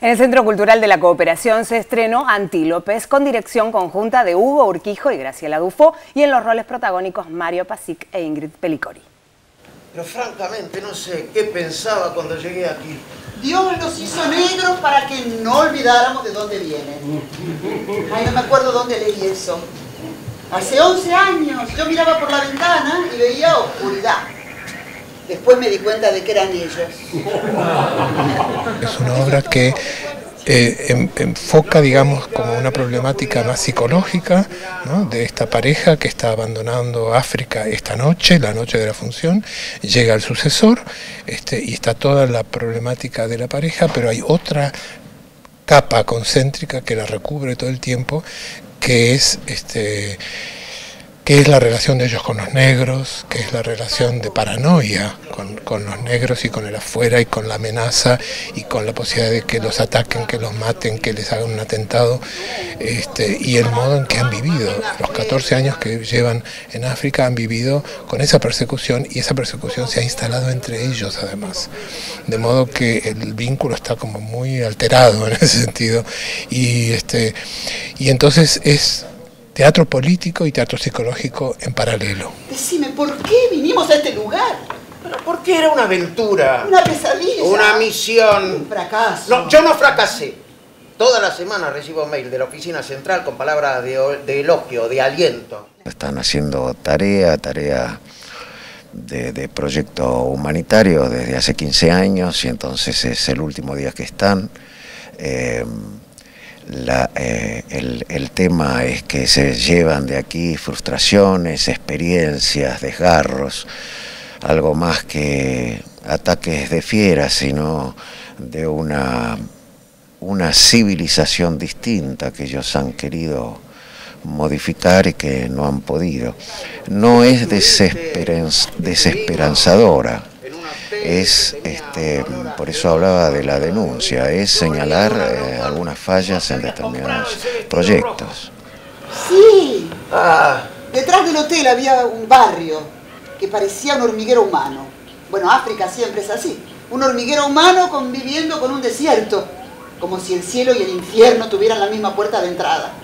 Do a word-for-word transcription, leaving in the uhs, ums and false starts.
En el Centro Cultural de la Cooperación se estrenó Antílopes, con dirección conjunta de Hugo Urquijo y Graciela Dufo, y en los roles protagónicos Mario Pasic e Ingrid Pelicori. Pero francamente no sé qué pensaba cuando llegué aquí. Dios los hizo negros para que no olvidáramos de dónde vienen. Ay, no me acuerdo dónde leí eso. Hace once años yo miraba por la ventana y veía oscuridad. Después me di cuenta de que eran ellos. Es una obra que eh, en, enfoca, digamos, como una problemática más psicológica, ¿no?, de esta pareja que está abandonando África esta noche, la noche de la función. Llega el sucesor este, y está toda la problemática de la pareja, pero hay otra capa concéntrica que la recubre todo el tiempo, que es este que es la relación de ellos con los negros, que es la relación de paranoia con, con los negros y con el afuera y con la amenaza y con la posibilidad de que los ataquen, que los maten, que les hagan un atentado, este, y el modo en que han vivido. Los catorce años que llevan en África han vivido con esa persecución, y esa persecución se ha instalado entre ellos además. De modo que el vínculo está como muy alterado en ese sentido. Y, este, y entonces es teatro político y teatro psicológico en paralelo. Decime, ¿por qué vinimos a este lugar? Pero porque era una aventura. Una pesadilla. Una misión. Un fracaso. No, yo no fracasé. Toda la semana recibo mail de la oficina central con palabras de, de elogio, de aliento. Están haciendo tarea, tarea de, de proyecto humanitario desde hace quince años, y entonces es el último día que están. Eh, La, eh, el, el tema es que se llevan de aquí frustraciones, experiencias, desgarros, algo más que ataques de fieras, sino de una, una civilización distinta que ellos han querido modificar y que no han podido. No es desesperanz, desesperanzadora. Es, este, por eso hablaba de la denuncia, es señalar eh, algunas fallas en determinados proyectos. Sí, ah. Detrás del hotel había un barrio que parecía un hormiguero humano. Bueno, África siempre es así, un hormiguero humano conviviendo con un desierto, como si el cielo y el infierno tuvieran la misma puerta de entrada.